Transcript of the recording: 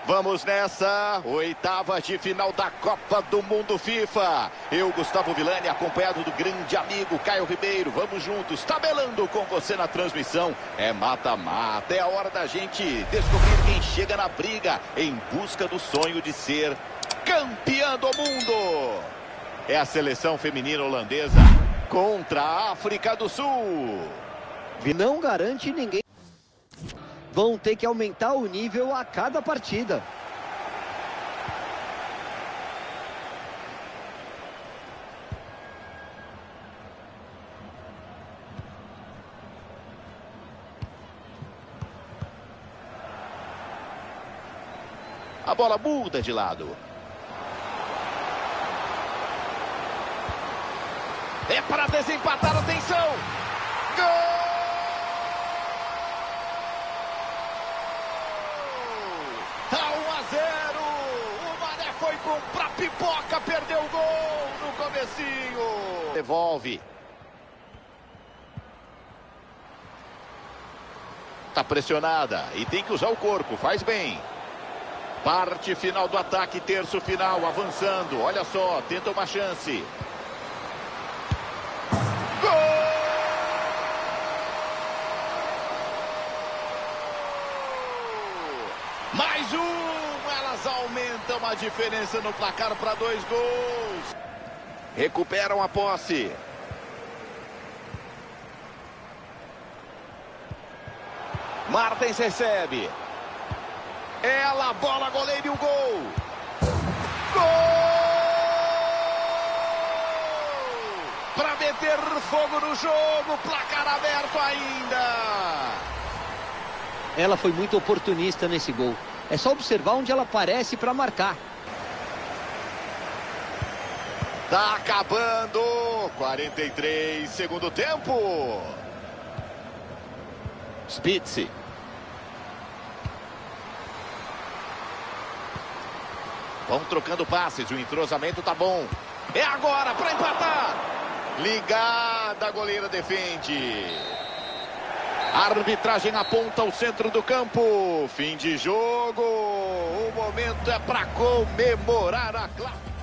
Vamos nessa, oitavas de final da Copa do Mundo FIFA. Eu, Gustavo Villani, acompanhado do grande amigo Caio Ribeiro. Vamos juntos, tabelando com você na transmissão. É mata-mata, é a hora da gente descobrir quem chega na briga em busca do sonho de ser campeã do mundo. É a seleção feminina holandesa contra a África do Sul. Não garante ninguém. Vão ter que aumentar o nível a cada partida. A bola muda de lado. É para desempatar, atenção! Gol! Tá 1 a 0. O Mané foi comprar pipoca, perdeu o gol no comecinho. Devolve. Tá pressionada e tem que usar o corpo, faz bem. Parte final do ataque, terço final, avançando. Olha só, tenta uma chance. Gol! Mais um, elas aumentam a diferença no placar para 2 gols. Recuperam a posse. Martens recebe. Ela, bola, goleiro e o gol. Gol! Para meter fogo no jogo, placar aberto ainda. Ela foi muito oportunista nesse gol. É só observar onde ela aparece para marcar. Tá acabando. 43, segundo tempo. Spitz. Vão trocando passes, o entrosamento tá bom. É agora para empatar. Ligada, a goleira defende. A arbitragem aponta o centro do campo. Fim de jogo. O momento é para comemorar a classe.